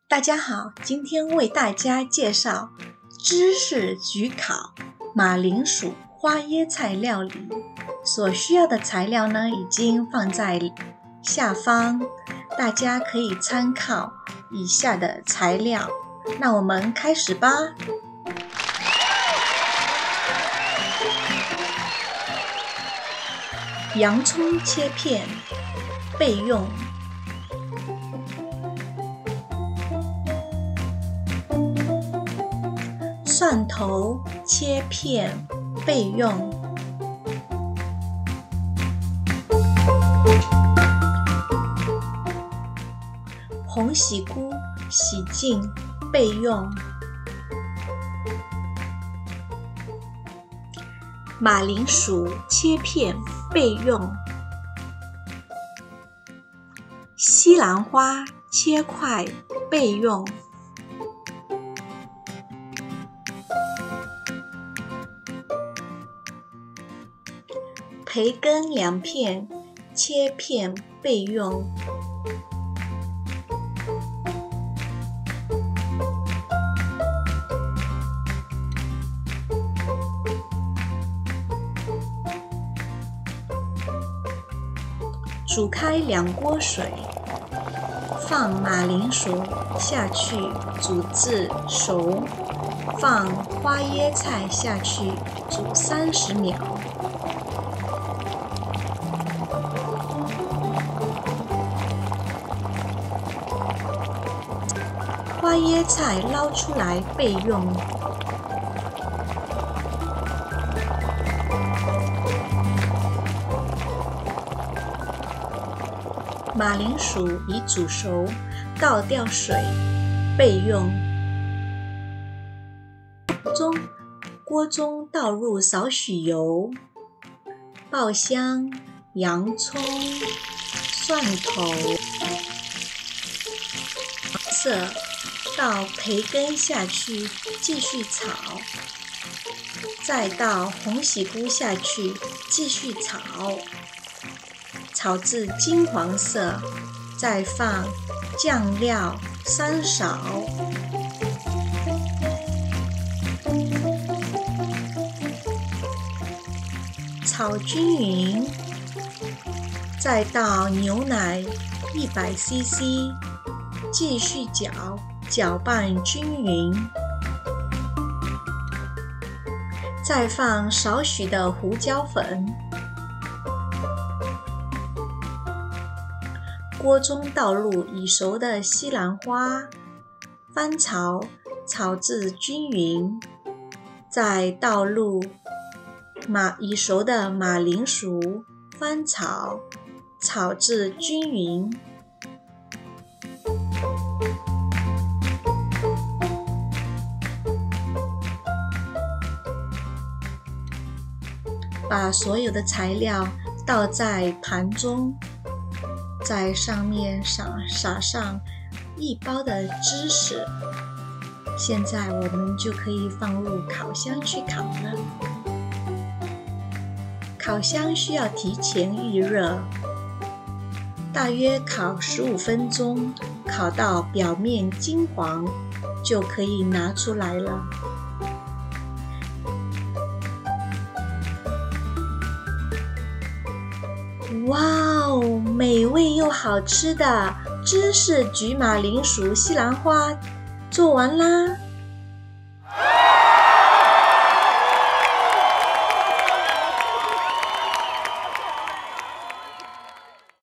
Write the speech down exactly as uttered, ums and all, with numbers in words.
大家好，今天为大家介绍芝士焗烤马铃薯花椰菜料理。所需要的材料呢，已经放在下方，大家可以参考以下的材料。那我们开始吧。洋葱切片备用。蒜头切片备用。红喜菇洗净备用。马铃薯切片备用。西兰花切块备用。培根两片切片备用。煮开两锅水，放马铃薯下去煮至熟，放花椰菜下去煮三十秒。花椰菜捞出来备用。马铃薯已煮熟，倒掉水备用。中锅中倒入少许油，爆香洋葱、蒜头、色。倒培根下去继续炒，再倒红喜菇下去继续炒，炒至金黄色，再放酱料三勺，炒均匀，再倒牛奶一百 C C， 继续搅。搅拌均匀，再放少许的胡椒粉。锅中倒入已熟的西兰花，翻炒，炒至均匀，再倒入马已熟的马铃薯，翻炒，炒至均匀。把所有的材料倒在盘中，在上面撒撒上一包的芝士。现在我们就可以放入烤箱去烤了。烤箱需要提前预热，大约烤十五分钟，烤到表面金黄，就可以拿出来了。哇哦，美味又好吃的芝士焗马铃薯西兰花做完啦！